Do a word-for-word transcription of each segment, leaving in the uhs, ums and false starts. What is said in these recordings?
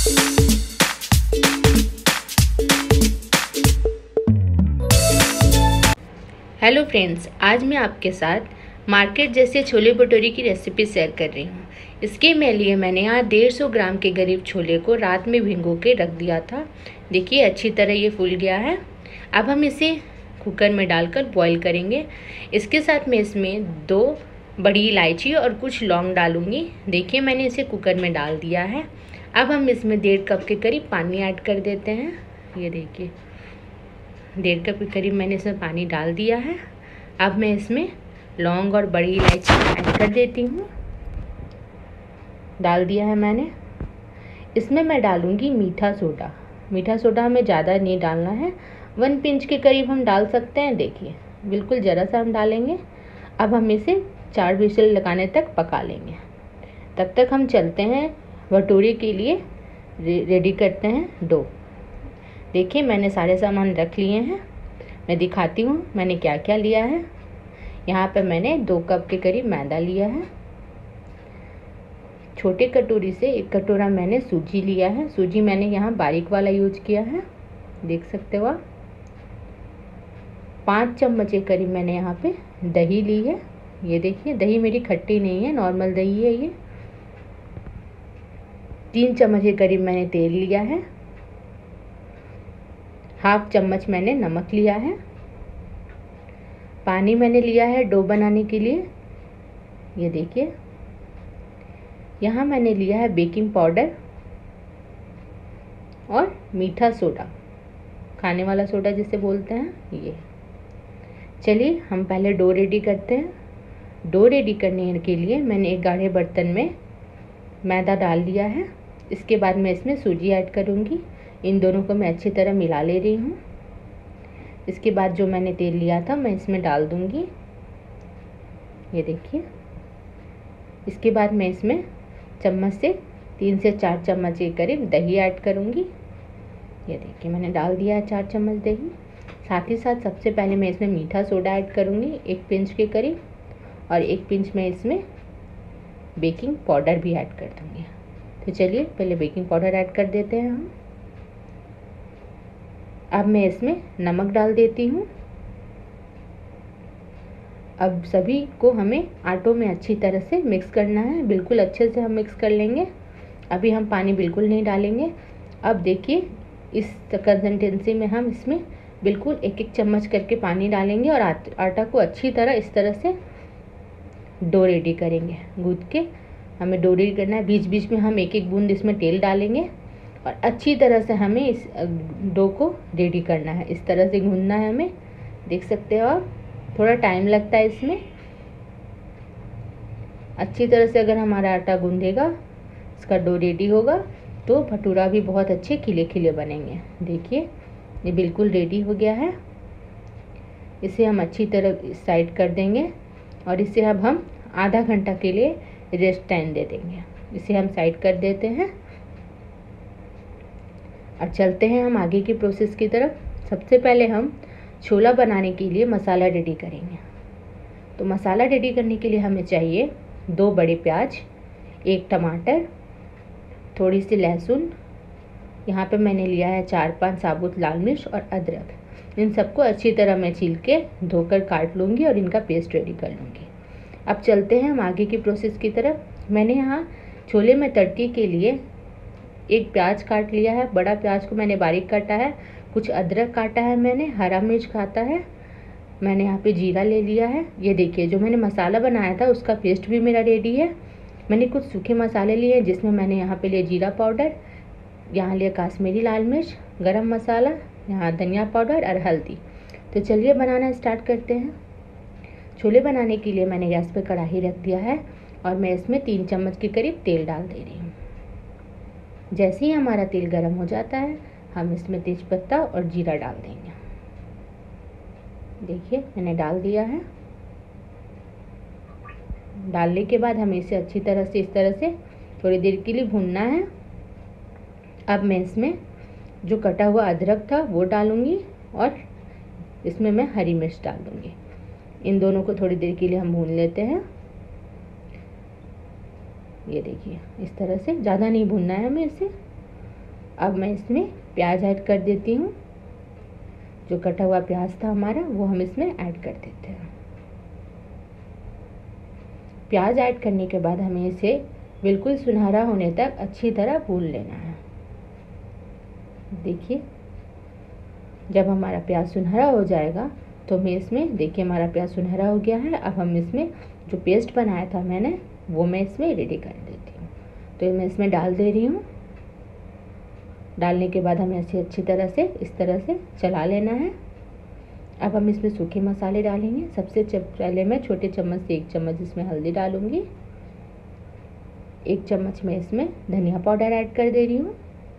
Hello friends, आज मैं आपके साथ मार्केट जैसे छोले भटूरे की रेसिपी शेयर कर रही हूँ। इसके में लिए मैंने यहाँ डेढ़ सौ ग्राम के करीब छोले को रात में भिगो के रख दिया था। देखिए अच्छी तरह ये फूल गया है। अब हम इसे कुकर में डालकर बॉईल करेंगे। इसके साथ मैं इसमें दो बड़ी इलायची और कुछ लौंग डालूँगी। देखिए मैंने इसे कुकर में डाल दिया है। अब हम इसमें डेढ़ कप के करीब पानी ऐड कर देते हैं। ये देखिए डेढ़ कप के करीब मैंने इसमें पानी डाल दिया है। अब मैं इसमें लौंग और बड़ी इलायची ऐड कर देती हूँ। डाल दिया है मैंने। इसमें मैं डालूँगी मीठा सोडा। मीठा सोडा हमें ज़्यादा नहीं डालना है, वन पिंच के करीब हम डाल सकते हैं। देखिए बिल्कुल ज़रा सा हम डालेंगे। अब हम इसे चार विसल लगाने तक पका लेंगे। तब तक हम चलते हैं भटूरे के लिए रेडी करते हैं डो। देखिए मैंने सारे सामान रख लिए हैं। मैं दिखाती हूँ मैंने क्या क्या लिया है। यहाँ पर मैंने दो कप के करीब मैदा लिया है। छोटे कटोरी से एक कटोरा मैंने सूजी लिया है। सूजी मैंने यहाँ बारीक वाला यूज किया है, देख सकते हो आप। पाँच चम्मच के करीब मैंने यहाँ पे दही ली है। ये देखिए दही मेरी खट्टी नहीं है, नॉर्मल दही है ये। तीन चम्मच के करीब मैंने तेल लिया है। हाफ चम्मच मैंने नमक लिया है। पानी मैंने लिया है डो बनाने के लिए। ये देखिए यहाँ मैंने लिया है बेकिंग पाउडर और मीठा सोडा, खाने वाला सोडा जिसे बोलते हैं ये। चलिए हम पहले डो रेडी करते हैं। डो रेडी करने के लिए मैंने एक गाढ़े बर्तन में मैदा डाल लिया है। इसके बाद मैं इसमें सूजी ऐड करूँगी। इन दोनों को मैं अच्छी तरह मिला ले रही हूँ। इसके बाद जो मैंने तेल लिया था मैं इसमें डाल दूँगी। ये देखिए। इसके बाद मैं इसमें चम्मच से तीन से चार चम्मच के करीब दही ऐड करूँगी। ये देखिए मैंने डाल दिया है चार चम्मच दही। साथ ही साथ सबसे पहले मैं इसमें मीठा सोडा ऐड करूँगी एक पिंच के करीब, और एक पिंच में इसमें बेकिंग पाउडर भी ऐड कर दूँगी। तो चलिए पहले बेकिंग पाउडर ऐड कर देते हैं हम। अब मैं इसमें नमक डाल देती हूँ। अब सभी को हमें आटों में अच्छी तरह से मिक्स करना है। बिल्कुल अच्छे से हम मिक्स कर लेंगे। अभी हम पानी बिल्कुल नहीं डालेंगे। अब देखिए इस कंसिस्टेंसी में हम इसमें बिल्कुल एक एक चम्मच करके पानी डालेंगे और आटा को अच्छी तरह इस तरह से डो रेडी करेंगे। गूंथ के हमें डो रेडी करना है। बीच बीच में हम एक एक बूंद इसमें तेल डालेंगे और अच्छी तरह से हमें इस डो को रेडी करना है। इस तरह से गूंथना है हमें, देख सकते हो आप। थोड़ा टाइम लगता है इसमें। अच्छी तरह से अगर हमारा आटा गूंदेगा, इसका डो रेडी होगा, तो भटूरा भी बहुत अच्छे खिले खिले बनेंगे। देखिए ये बिल्कुल रेडी हो गया है। इसे हम अच्छी तरह साइड कर देंगे और इसे अब हम आधा घंटा के लिए रेस्ट टाइम दे देंगे। इसे हम साइड कर देते हैं और चलते हैं हम आगे की प्रोसेस की तरफ। सबसे पहले हम छोला बनाने के लिए मसाला रेडी करेंगे। तो मसाला रेडी करने के लिए हमें चाहिए दो बड़े प्याज, एक टमाटर, थोड़ी सी लहसुन, यहाँ पे मैंने लिया है चार पांच साबुत लाल मिर्च और अदरक। इन सबको अच्छी तरह मैं छील के धोकर काट लूँगी और इनका पेस्ट रेडी कर लूँगी। अब चलते हैं हम आगे की प्रोसेस की तरफ। मैंने यहाँ छोले में तड़के के लिए एक प्याज काट लिया है। बड़ा प्याज को मैंने बारीक काटा है। कुछ अदरक काटा है मैंने, हरा मिर्च काटा है मैंने। यहाँ पे जीरा ले लिया है। ये देखिए जो मैंने मसाला बनाया था उसका पेस्ट भी मेरा रेडी है। मैंने कुछ सूखे मसाले लिए हैं जिसमें मैंने यहाँ पे लिया जीरा पाउडर, यहाँ लिया काश्मीरी लाल मिर्च, गरम मसाला, यहाँ धनिया पाउडर और हल्दी। तो चलिए बनाना स्टार्ट करते हैं। छोले बनाने के लिए मैंने गैस पे कढ़ाई रख दिया है और मैं इसमें तीन चम्मच के करीब तेल डाल दे रही हूँ। जैसे ही हमारा तेल गर्म हो जाता है हम इसमें तेज़पत्ता और जीरा डाल देंगे। देखिए मैंने डाल दिया है। डालने के बाद हमें इसे अच्छी तरह से इस तरह से थोड़ी देर के लिए भूनना है। अब मैं इसमें जो कटा हुआ अदरक था वो डालूँगी और इसमें मैं हरी मिर्च डाल दूँगी। इन दोनों को थोड़ी देर के लिए हम भून लेते हैं। ये देखिए इस तरह से, ज़्यादा नहीं भूनना है हमें इसे। अब मैं इसमें प्याज ऐड कर देती हूँ। जो कटा हुआ प्याज था हमारा वो हम इसमें ऐड कर देते हैं। प्याज ऐड करने के बाद हमें इसे बिल्कुल सुनहरा होने तक अच्छी तरह भून लेना है। देखिए, जब हमारा प्याज सुनहरा हो जाएगा तो मैं इसमें, देखिए हमारा प्याज सुनहरा हो गया है। अब हम इसमें जो पेस्ट बनाया था मैंने वो मैं इसमें रेडी कर देती हूँ। तो मैं इसमें डाल दे रही हूँ। डालने के बाद हमें इसे अच्छी तरह से इस तरह से चला लेना है। अब हम इसमें सूखे मसाले डालेंगे। सबसे पहले मैं छोटे चम्मच से एक चम्मच इसमें हल्दी डालूंगी। एक चम्मच मैं इसमें धनिया पाउडर ऐड कर दे रही हूँ।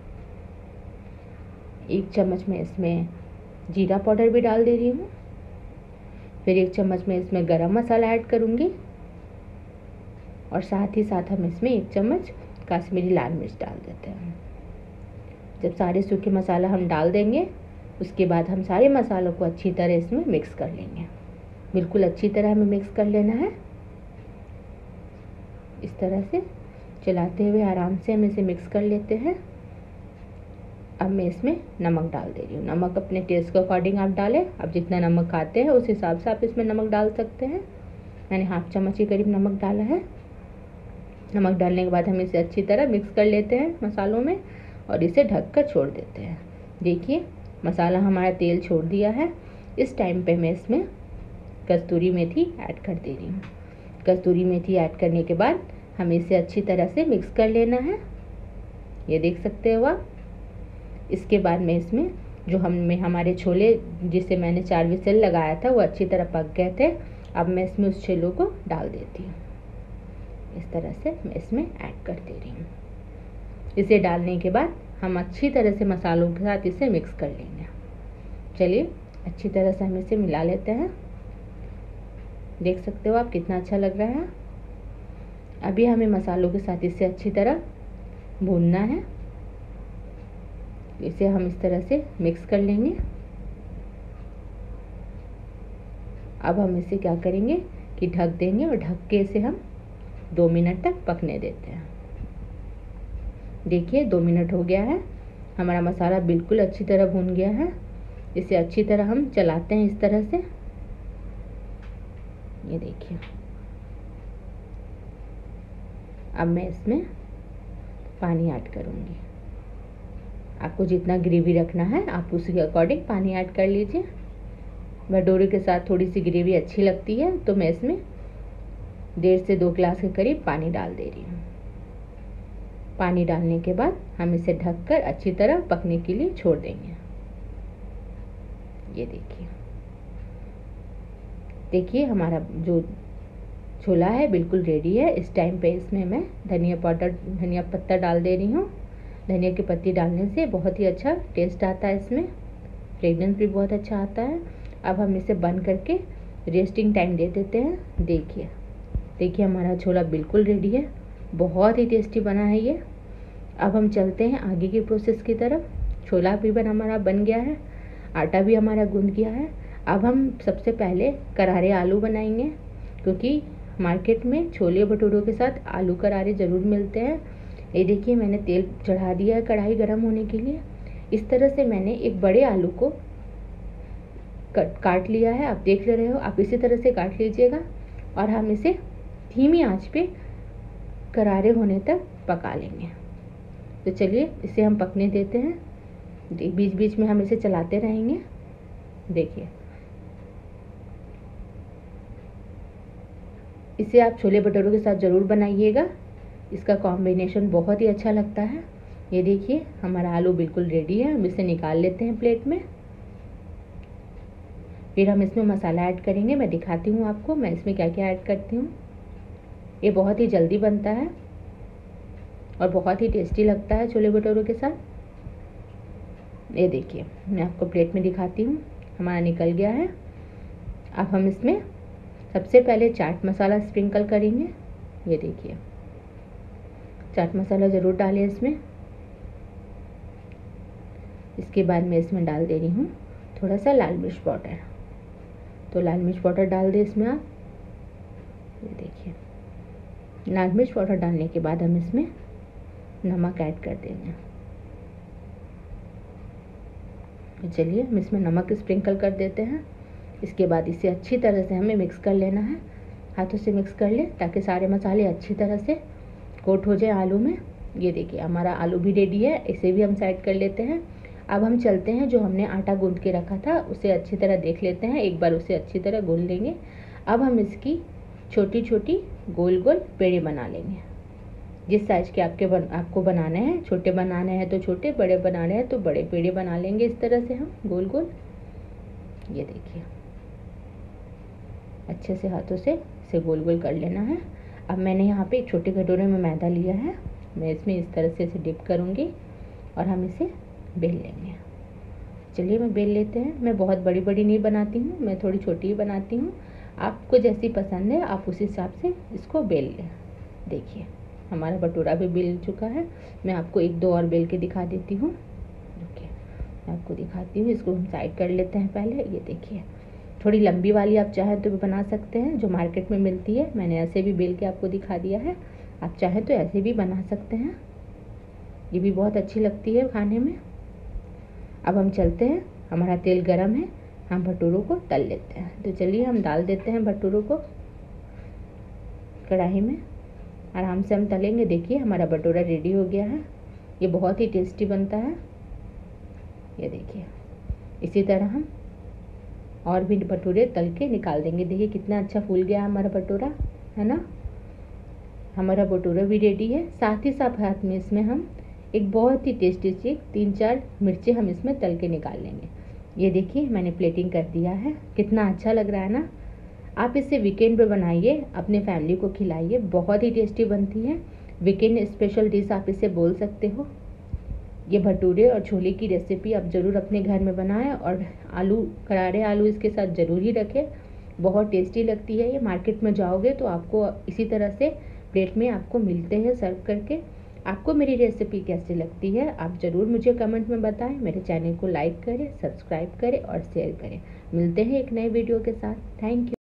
एक चम्मच मैं इसमें जीरा पाउडर भी डाल दे रही हूँ। फिर एक चम्मच मैं इसमें गरम मसाला ऐड करूँगी और साथ ही साथ हम इसमें एक चम्मच कश्मीरी लाल मिर्च डाल देते हैं। जब सारे सूखे मसाला हम डाल देंगे उसके बाद हम सारे मसालों को अच्छी तरह इसमें मिक्स कर लेंगे। बिल्कुल अच्छी तरह हमें मिक्स कर लेना है। इस तरह से चलाते हुए आराम से हम इसे मिक्स कर लेते हैं। अब मैं इसमें नमक डाल दे रही हूँ। नमक अपने टेस्ट के अकॉर्डिंग आप डालें। आप जितना नमक खाते हैं उस हिसाब से आप इसमें नमक डाल सकते हैं। मैंने हाफ चम्मच के करीब नमक डाला है। नमक डालने के बाद हम इसे अच्छी तरह मिक्स कर लेते हैं मसालों में और इसे ढककर छोड़ देते हैं। देखिए मसाला हमारा तेल छोड़ दिया है। इस टाइम पे मैं इसमें कस्तूरी मेथी ऐड कर दे रही हूँ। कस्तूरी मेथी ऐड करने के बाद हमें इसे अच्छी तरह से मिक्स कर लेना है। ये देख सकते हो आप। इसके बाद मैं इसमें जो हमने हमारे छोले जिसे मैंने चार विसल लगाया था वो अच्छी तरह पक गए थे। अब मैं इसमें उस छोलों को डाल देती हूँ। इस तरह से मैं इसमें ऐड कर दे रही हूँ। इसे डालने के बाद हम अच्छी तरह से मसालों के साथ इसे मिक्स कर लेंगे। चलिए अच्छी तरह से हम इसे मिला लेते हैं। देख सकते हो आप कितना अच्छा लग रहा है। अभी हमें मसालों के साथ इसे अच्छी तरह भूनना है। इसे हम इस तरह से मिक्स कर लेंगे। अब हम इसे क्या करेंगे कि ढक देंगे और ढक के इसे हम दो मिनट तक पकने देते हैं। देखिए दो मिनट हो गया है। हमारा मसाला बिल्कुल अच्छी तरह भून गया है। इसे अच्छी तरह हम चलाते हैं इस तरह से। ये देखिए अब मैं इसमें पानी ऐड करूँगी। आपको जितना ग्रेवी रखना है आप उसी अकॉर्डिंग पानी ऐड कर लीजिए। भटूरे के साथ थोड़ी सी ग्रेवी अच्छी लगती है तो मैं इसमें डेढ़ से दो गिलास के करीब पानी डाल दे रही हूँ। पानी डालने के बाद हम इसे ढककर अच्छी तरह पकने के लिए छोड़ देंगे। ये देखिए देखिए हमारा जो छोला है बिल्कुल रेडी है। इस टाइम पे इसमें मैं धनिया पाउडर धनिया पत्ता डाल दे रही हूँ। धनिया की पत्ती डालने से बहुत ही अच्छा टेस्ट आता है। इसमें फ्रेगनेंस भी बहुत अच्छा आता है। अब हम इसे बंद करके रेस्टिंग टाइम दे देते हैं। देखिए देखिए हमारा छोला बिल्कुल रेडी है। बहुत ही टेस्टी बना है ये। अब हम चलते हैं आगे की प्रोसेस की तरफ। छोला भी बन हमारा बन गया है। आटा भी हमारा गूंद गया है। अब हम सबसे पहले करारे आलू बनाएंगे, क्योंकि मार्केट में छोले भटूरों के साथ आलू करारे ज़रूर मिलते हैं। ये देखिए मैंने तेल चढ़ा दिया है कढ़ाई गर्म होने के लिए। इस तरह से मैंने एक बड़े आलू को कट काट लिया है। आप देख ले रहे हो, आप इसी तरह से काट लीजिएगा और हम इसे धीमी आंच पे करारे होने तक पका लेंगे। तो चलिए इसे हम पकने देते हैं। बीच बीच में हम इसे चलाते रहेंगे। देखिए इसे आप छोले भटूरों के साथ ज़रूर बनाइएगा। इसका कॉम्बिनेशन बहुत ही अच्छा लगता है। ये देखिए हमारा आलू बिल्कुल रेडी है। हम इसे निकाल लेते हैं प्लेट में। फिर हम इसमें मसाला ऐड करेंगे। मैं दिखाती हूँ आपको मैं इसमें क्या क्या ऐड करती हूँ। ये बहुत ही जल्दी बनता है और बहुत ही टेस्टी लगता है छोले भटूरों के साथ। ये देखिए मैं आपको प्लेट में दिखाती हूँ। हमारा निकल गया है। अब हम इसमें सबसे पहले चाट मसाला स्प्रिंकल करेंगे। ये देखिए चाट मसाला ज़रूर डालें इसमें। इसके बाद मैं इसमें डाल दे रही हूँ थोड़ा सा लाल मिर्च पाउडर। तो लाल मिर्च पाउडर डाल दें इसमें आप। ये देखिए लाल मिर्च पाउडर डालने के बाद हम इसमें नमक ऐड कर देंगे। तो चलिए हम इसमें नमक स्प्रिंकल कर देते हैं। इसके बाद इसे अच्छी तरह से हमें मिक्स कर लेना है, हाथों से मिक्स कर ले ताकि सारे मसाले अच्छी तरह से कोट हो जाए आलू में। ये देखिए हमारा आलू भी रेडी है, इसे भी हम साइड कर लेते हैं। अब हम चलते हैं, जो हमने आटा गूंद के रखा था उसे अच्छी तरह देख लेते हैं, एक बार उसे अच्छी तरह गूंद लेंगे। अब हम इसकी छोटी छोटी गोल गोल पेड़े बना लेंगे, जिस साइज़ के आपके बन, आपको बनाने हैं। छोटे बनाने हैं तो छोटे, बड़े बनाने हैं तो बड़े पेड़े बना लेंगे इस तरह से हम गोल गोल। ये देखिए अच्छे से हाथों से इसे गोल गोल कर लेना है। अब मैंने यहाँ पे एक छोटे कटोरे में मैदा लिया है, मैं इसमें इस तरह से इसे डिप करूँगी और हम इसे बेल लेंगे। चलिए मैं बेल लेते हैं। मैं बहुत बड़ी बड़ी नहीं बनाती हूँ, मैं थोड़ी छोटी ही बनाती हूँ। आपको जैसी पसंद है आप उस हिसाब से इसको बेल लें। देखिए हमारा भटूरा भी बेल चुका है। मैं आपको एक दो और बेल के दिखा देती हूँ। देखिए मैं आपको दिखाती हूँ, इसको हम साइड कर लेते हैं पहले। ये देखिए थोड़ी लंबी वाली आप चाहें तो भी बना सकते हैं, जो मार्केट में मिलती है। मैंने ऐसे भी बेल के आपको दिखा दिया है, आप चाहें तो ऐसे भी बना सकते हैं, ये भी बहुत अच्छी लगती है खाने में। अब हम चलते हैं, हमारा तेल गरम है, हम भटूरों को तल लेते हैं। तो चलिए हम डाल देते हैं भटूरों को कढ़ाई में, आराम से हम तलेंगे। देखिए हमारा भटूरा रेडी हो गया है, ये बहुत ही टेस्टी बनता है। ये देखिए इसी तरह हम और भी भटूरे तल के निकाल देंगे। देखिए कितना अच्छा फूल गया हमारा भटूरा, है ना। हमारा भटूरा भी रेडी है। साथ ही साथ हाथ में इसमें हम एक बहुत ही टेस्टी सी तीन चार मिर्चें हम इसमें तल के निकाल लेंगे। ये देखिए मैंने प्लेटिंग कर दिया है, कितना अच्छा लग रहा है ना। आप इसे वीकेंड पे बनाइए, अपने फैमिली को खिलाइए, बहुत ही टेस्टी बनती है। वीकेंड स्पेशल डिश आप इसे बोल सकते हो। ये भटूरे और छोले की रेसिपी आप ज़रूर अपने घर में बनाएं और आलू करारे आलू इसके साथ ज़रूर ही रखें, बहुत टेस्टी लगती है ये। मार्केट में जाओगे तो आपको इसी तरह से प्लेट में आपको मिलते हैं सर्व करके। आपको मेरी रेसिपी कैसी लगती है आप ज़रूर मुझे कमेंट में बताएं। मेरे चैनल को लाइक करें, सब्सक्राइब करें और शेयर करें। मिलते हैं एक नए वीडियो के साथ। Thank you.